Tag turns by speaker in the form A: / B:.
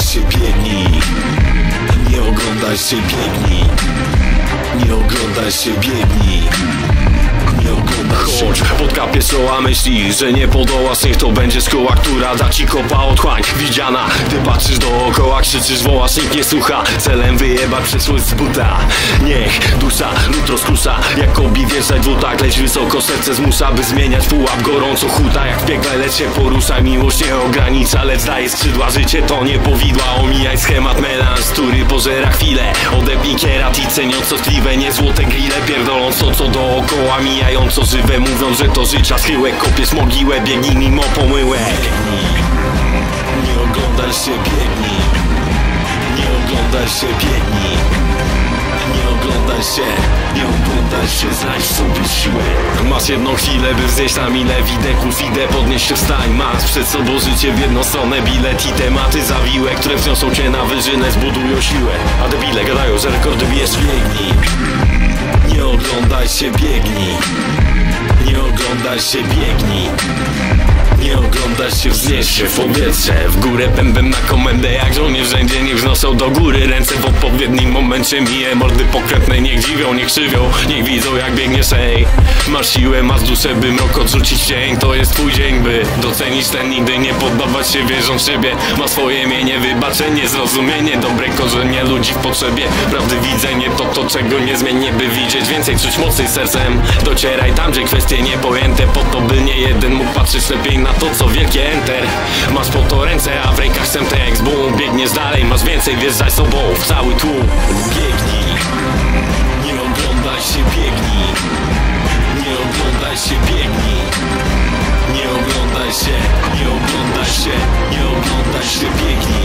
A: się, biegnij. Nie oglądaj się, biegnij. Nie oglądaj się, biegnij. Nie oglądaj się.
B: Chodź, podkapie czoła myśli, że nie podołasz. Niech to będzie szkoła, która da ci kopa otchłań widziana. Ty patrzysz dookoła, krzyczysz, wołasz, nikt nie słucha. Celem wyjebać przeszłość z buta. Niech dusza lud rozkusza, jak obi wjeżdżać w tak. Leć wysoko, serce zmusza, by zmieniać pułap. Gorąco huta, jak w piekle, lecz się porusza. Miłość nie ogranicza, lecz daje skrzydła. Życie to nie powidła, omijaj schemat melanż, który pożera chwilę. Odepnij kierat i ceniąc co tkliwe, nie złote grille. Pierdoląc to co dookoła, mijająco żywe. Mówiąc, że to życia schyłek, kopiesz mogiłę, biegnij mimo pomyłek.
A: Nie oglądaj się, biegnij. Nie oglądaj się, biegnij. Nie oglądaj się, nie oglądaj się, znajdź sobie siłę.
B: Masz jedną chwilę, by wznieść na milę wideków, idę podnieść się, wstań. Masz przed sobą życie w jedną stronę, bilet i tematy zawiłe, które wzniosą cię na wyżynę, zbudują siłę. A debile gadają, że rekordy bijesz.
A: Biegnij. Nie oglądaj się, biegnij. Nie oglądaj się, biegnij. Nie oglądaj się,
B: Wznieś się w powietrze, w górę pębem na komendę. Jak żołnierz wszędzie niech wznoszą do góry ręce w odpowiednim momencie. Mije mordy pokrętne, niech dziwią, niech krzywią, niech widzą jak biegniesz, ej. Masz siłę, masz duszę, by mrok odrzucić cień. To jest twój dzień, by docenić ten, nigdy nie poddawać się, wierząc w siebie. Ma swoje mienie, wybaczenie, zrozumienie, dobre korzenie ludzi w potrzebie. Prawdy widzenie to czego niezmiennie, by widzieć więcej, czuć mocniej sercem. Docieraj tam, gdzie kwestie niepojęte, po to by nie jeden mógł patrzeć lepiej na to co wielkie enter. Masz po to ręce, a w rękach semtex, boom. Biegniesz dalej, masz więcej, wjeżdżaj sobą w cały tłum.
A: Biegnij. Nie oglądaj się, biegnij. Nie oglądaj się, biegnij. Nie oglądaj się, nie oglądaj się, nie oglądaj się, biegnij.